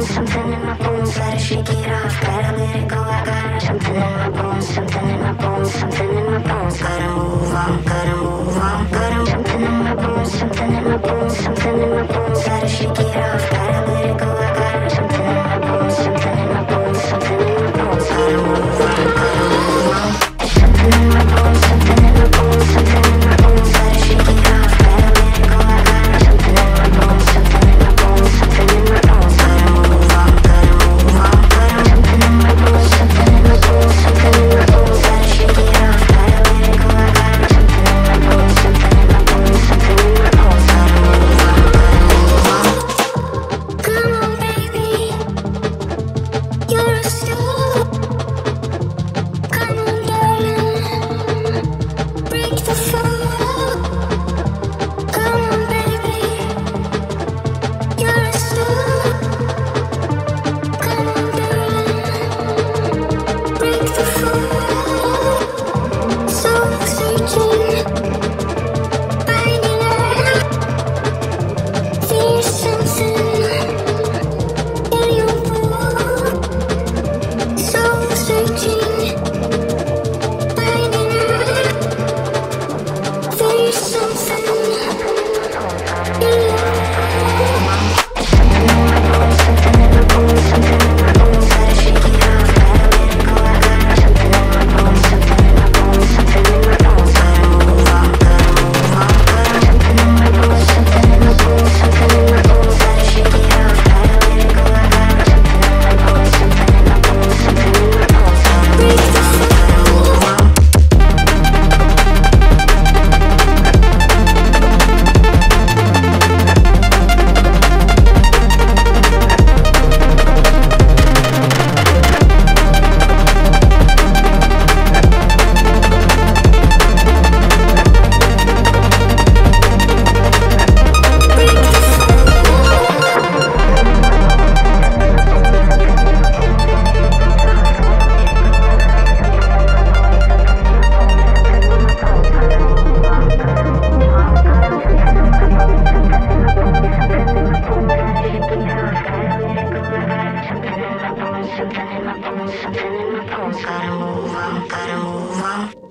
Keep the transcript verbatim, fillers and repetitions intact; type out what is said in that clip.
something in my bones, gotta shake it off, gotta let it go. I got something in my bones, something in my bones, something in my bones. Gotta move on, gotta move on, gotta something in my bones, something in my bones, something in my bones. Gotta shake it off, gotta let it go. I got something in my bones, something in my bones, something in my bones. Gotta move on, gotta move on. Something in my bones, something in my bones, something in my bones. Gotta shake it off, gotta let it go. I got something in my bones, something in my bones, something in my bones. Gotta move on, gotta move on, gotta something in my bones, something in my bones, something in my bones. Gotta shake it off, gotta let it go. I got something in my bones, something in my bones, something in my bones. Gotta move on, gotta move on. Come on, baby, you're a star. Come on, darling, break the fall. Come on, baby, you're a star. Come on, darling, break the fall. Soul searching, finding out. There's something in your bones. Soul searching, finding out. There's something in your something in my bones, something in my bones. Gotta shake it off, gotta let it go. I got something in my bones, something in my bones, something in my bones. Gotta move on, gotta move on, gotta something in my bones, something in my bones, something in my bones. Gotta shake it off, gotta let it go. I got something in my bones, something in my bones, something in my bones. Gotta move on, gotta move on. Something in my bones, something in my bones. Gotta move on, gotta move on.